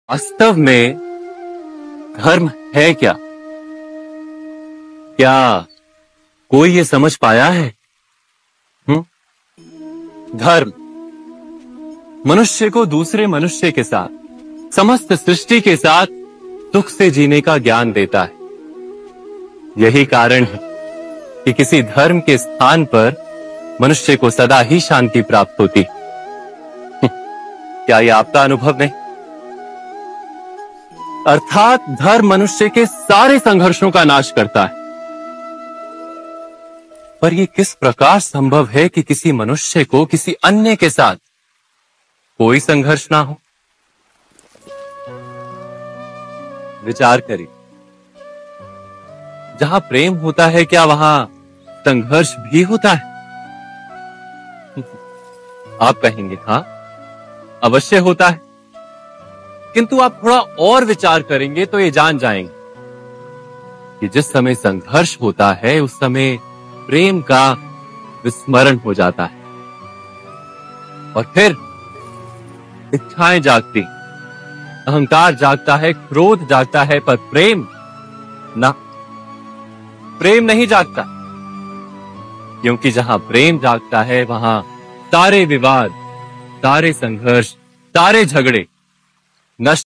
वास्तव में धर्म है क्या? क्या कोई ये समझ पाया है? धर्म मनुष्य को दूसरे मनुष्य के साथ, समस्त सृष्टि के साथ सुख से जीने का ज्ञान देता है। यही कारण है कि किसी धर्म के स्थान पर मनुष्य को सदा ही शांति प्राप्त होती। क्या यह आपका अनुभव नहीं? अर्थात धर्म मनुष्य के सारे संघर्षों का नाश करता है। पर यह किस प्रकार संभव है कि किसी मनुष्य को किसी अन्य के साथ कोई संघर्ष ना हो? विचार करिए। जहां प्रेम होता है, क्या वहां संघर्ष भी होता है? आप कहेंगे हां, अवश्य होता है। किंतु आप थोड़ा और विचार करेंगे तो ये जान जाएंगे कि जिस समय संघर्ष होता है उस समय प्रेम का विस्मरण हो जाता है और फिर इच्छाएं जागती, अहंकार जागता है, क्रोध जागता है, पर प्रेम ना, प्रेम नहीं जागता। क्योंकि जहां प्रेम जागता है वहां सारे विवाद, सारे संघर्ष, सारे झगड़े नष्ट